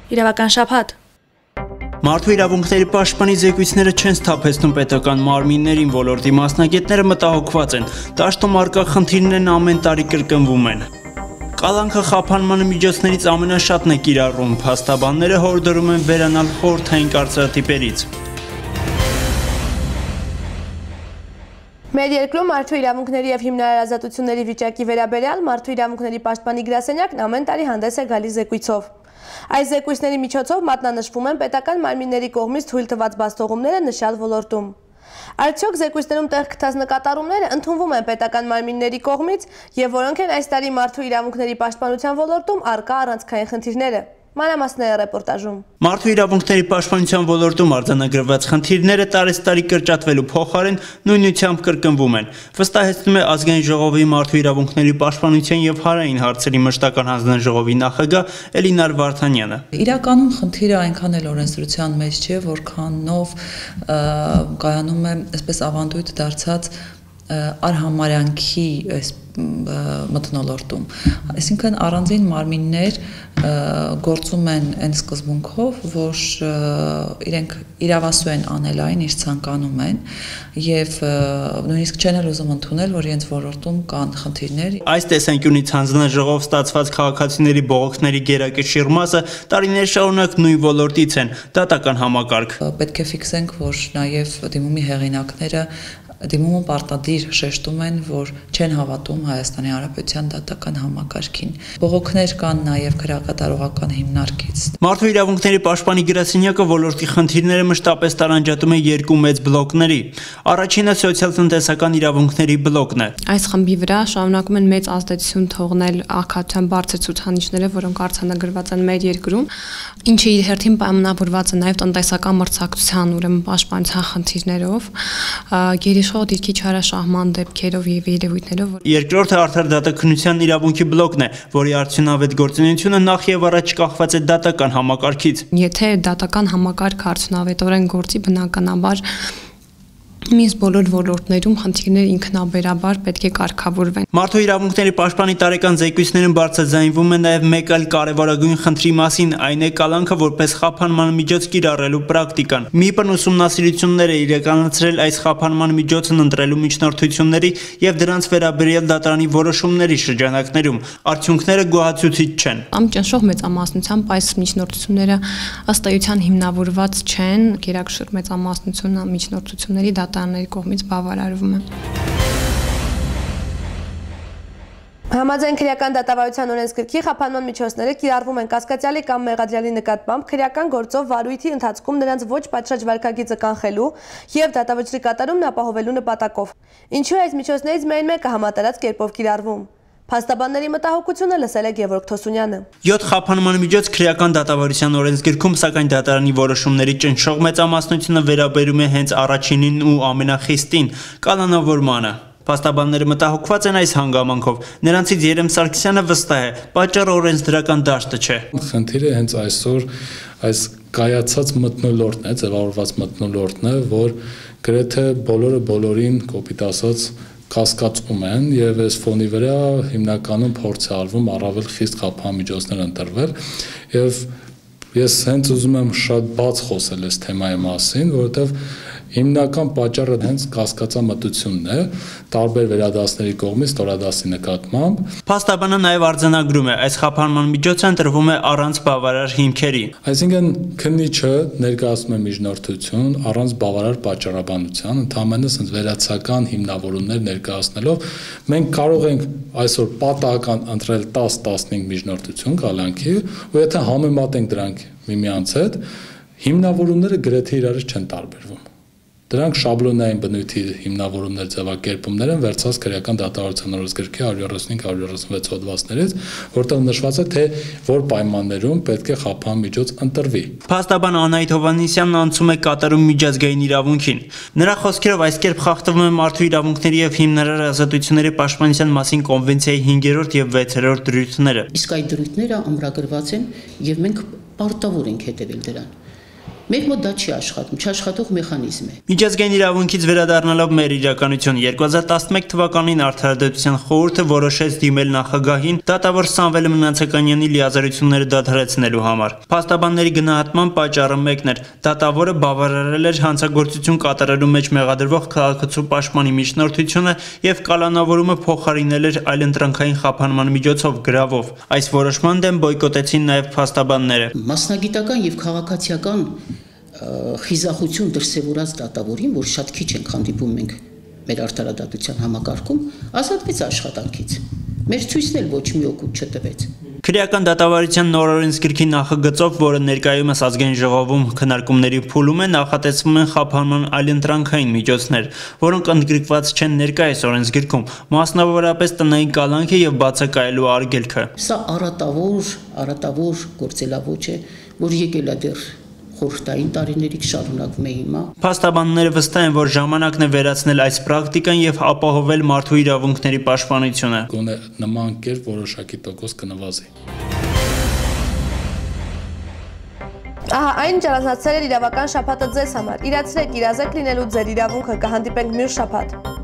Իրավական շաբաթ։ Մարդու իրավունքների պաշտպանի զեկույցները չեն սթափեցնում պետական մարմիններին, ոլորտի մասնագետները մտահոգված են, դաշտում առկա խնդիրներն ամեն տարի կրկնվում են։ Կալանքը խափանման միջոցներից ամենաշատն է կիրառում, փաստաբանները հորդորում են վերանալ խորհրդային կարծրատիպերից։ Մեր երկրում մարդու իրավունքների և հիմնարար ազատությունների վիճակի վերաբերյալ մարդու իրավունքների պաշտպանի գրասենյակն ամեն տարի հանդես է գալիս զեկույցով։ Այս զեկույցների միջոցով մատնանշվում են պետական մարմինների կողմից թույլ տված բացթողումները նշյալ ոլորտում։ Արդյոք զեկույցներում տեղ գտած նկատառումները ընդունվում են պետական մարմինների կողմից և որոնք են այս տարի մարդու իրավունքների պաշտպանության ոլորտում առկա առանցքային խնդիրները։ Մանրամասները ռեպորտաժում։ Մարդու իրավունքների պաշտպանության ոլորտում արձանագրված խնդիրները տարեցտարի կրճատվելու փոխարեն նույնությամբ կրկնվում են, վստահեցնում է Ազգային ժողովի մարդու իրավունքների պաշտպանության և հանրային հարցերի մշտական հանձնաժողովի նախագահ Էլինար Վարդանյանը։ Իրականում խնդիրը այնքան էլ օրենսդրության մեջ չէ, որքանով կայանում է այսպես ավանդույթ դարձած արհամարյանքի մթնոլորտում, այսինքն առանձին մարմիններ գործում են այն սկզբունքով, որ իրենք իրավասու են անել այն, ինչ ցանկանում են, և նույնիսկ չեն էլ ուզում ընդունել, որ իրենց ոլորտում կան խնդիրներ։ Այս տեսանկյունից հանձնաժողով ստացված քաղաքացիների բողոքների գերակշիռ մասը տարիներ շարունակ նույն ոլորտից են՝ դատական համակարգ։ Պետք է ֆիքսենք, որ նաև դիմումի հեղինակները դիմումը պարտադիր շեշտում են, որ չեն հավատում Հայաստանի Հանրապետության դատական համակարգին։ Բողոքներ կան նաև քրեակատարողական հիմնարկից։ Մարդու իրավունքների պաշտպանի գրասենյակը ոլորտի խնդիրները մշտապես տարանջատում է երկու մեծ բլոկների։ Առաջինը սոցիալ-տնտեսական իրավունքների բլոկն է։ Այս խմբի վրա շարունակում են մեծ ազդեցություն թողնել աղքատության բարձր ցուցանիշները, որոնք արձանագրված են մեր երկրում, ինչը իր հերթին պայմանավորված է նաև տնտեսական մրցակցության, ուրեմն պաշտպանության խնդիրներով, գերիշխող դիրքի չարաշահման դեպքերով և երևույթներով։ Երկրորդը արդար դատաքննության իրավունքի բլոկն է, որի արդյունավետ գործունեությունը նախ և առաջ կախված է դատական համակարգից։ Եթե դատական համակարգը արդյունավետորեն գործի, բնականաբար մյուս բոլոր ոլորտներում խնդիրները ինքնաբերաբար պետք է կարգավորվեն։ Մարդու իրավունքների պաշտպանի տարեկան զեկույցներում բարձրաձայնվում է նաև մեկ այլ կարևորագույն խնդրի մասին, այն է կալանքը որպես խափանման միջոց կիրառելու պրակտիկան։ ՄԻՊ-ն ուսումնասիրություններ է իրականացրել այս խափանման միջոցն ընտրելու միջնորդությունների և դրանց վերաբերյալ դատարանի որոշումների շրջանակներում։ Արդյունքները գոհացուցիչ չեն։ Ճնշող մեծամասնությամբ այս միջնորդությունները ըստ էության հիմնավորված չեն, գերակշիռ մեծամասնությունը միջնորդությունների դատարանների կողմից բավարարվում է։ Համաձայն քրեական դատավարության օրենսգրքի խափանման միջոցները կիրառվում են կասկածյալի կամ մեղադրյալի նկատմամբ քրեական գործով վարույթի ընթացքում նրանց ոչ պատշաճ վարքագիծը կանխելու և դատավճռի կատարումն ապահովելու նպատակով։ Ինչու այս միջոցներից միայն մեկը համատարած կերպով կիրառվում։ Փաստաբանների մտահոգությունը լսել է Գևորգ Թոսունյանը։ 7 խափանման միջոց քրեական դատավարության օրենսգրքում, սակայն դատարանի որոշումների ճնշող մեծամասնությունը վերաբերում է հենց առաջինին ու ամենախիստին՝ կալանավորմանը։ Փաստաբանները մտահոգված են այս հանգամանքով։ Նրանցից Երեմ Սարգսյանը վստահ է, պատճառը օրենսդրական դաշտը չէ։ Խնդիրը հենց այսօր այս կայացած մթնոլորտն է, ձևավորված մթնոլորտն է, որ գրեթե բոլորը բոլորին կոպիտ ասած կասկածում են և այս ֆոնի վրա հիմնականում փորձ է արվում առավել խիստ խափանմիջոցներ ընտրվել և ես հենց ուզում եմ շատ բաց խոսել այս թեմայի մասին, որովհետև հիմնական պատճառը հենց կասկածամտությունն է տարբեր վերադասների կողմից ստորադասի նկատմամբ։ Փաստաբանը նաև արձանագրում է, այս խափանման միջոցը ընտրվում է առանց բավարար հիմքերի։ Այսինքն քննիչը ներկայացնում է միջնորդություն առանց բավարար պատճառաբանության, ընդհանրապես ասած վերացական հիմնավորումներ ներկայացնելով մենք կարող ենք այսօր պատահական ընտրել 10-15 միջնորդություն կալանքի, ու եթե համեմատենք դրանք միմյանց հետ, հիմնավորումները գրեթե իրարից չեն տարբերվում։ Դրանք շաբլոնային բնույթի հիմնավորումներ ձևակերպումներ են վերցած քրեական դատավարության օրենսգրքի 135-136 հոդվածներից, որտեղ նշված է, թե որ պայմաններում պետք է խափան միջոց ընտրվի։ Փաստաբան Անահիտ Հովհաննիսյանն անցում է կատարում միջազգային իրավունքին։ Նրա խոսքերով այս կերպ խախտվում է մարդու իրավունքների և հիմնարար ազատությունների պաշտպանության մասին կոնվենցիայի 5-րդ և 6-րդ դրույթները։ Իսկ այդ դրույթները ամրագրված են և մենք պարտավոր ենք հետևել դրան։ Մեր մոտ դա չի աշխատում, չաշխատող մեխանիզմ է։ Միջազգային իրավունքից վերադառնալով մեր իրականություն 2011 թվականին Արդարադատության խորհուրդը որոշեց դիմել նախագահին դատավոր Սամվել Մնացականյանի լիազորությունները դադարեցնելու համար։ Փաստաբանների գնահատման պատճառը մեկն էր՝ դատավորը բավարարել էր հանցագործություն կատարելու մեջ մեղադրվող քաղաքացու պաշտպանի միջնորդությունը եւ կալանավորումը փոխարինել էր այլընտրանքային խափանման միջոցով գրավով։ Այս որոշման դեմ բոյկոտեցին նաեւ փաստաբանները։ Մասնագիտական եւ քաղաքացիական խիզախություն դրսևորած դատավորին, որ շատ քիչ ենք հանդիպում մենք մեր արդարադատության համակարգում, ազատվեց աշխատանքից։ Մեր ցույցն էլ ոչ մի օգուտ չտվեց։ Քրեական դատավարության նոր օրենսգրքի նախագծով, որը ներկայումս ազգային ժողովում քննարկումների փուլում է, նախատեսվում են խափանման այլընտրանքային միջոցներ, որոնք ընդգրկված չեն ներկայիս օրենսգրքում, մասնավորապես տնային կալանքը եւ բացակայելու արգելքը։ Սա առատավոր գործելավոճ է, որ եկել է դեռ խորհրդային տարիներից շարունակվում է հիմա։ Փաստաբանները վստահ են, որ ժամանակն է վերացնել այս պրակտիկան եւ ապահովել մարդու իրավունքների պաշտպանությունը։ Գոնե նման կերպ որոշակի տոկոս կնվազի։ Ահա այն ճանաչել էր իրավական շաբաթը ձեզ համար։ Իրացրեք իրազեկ լինելու ձեր իրավունքը, կհանդիպենք մյուս շաբաթ։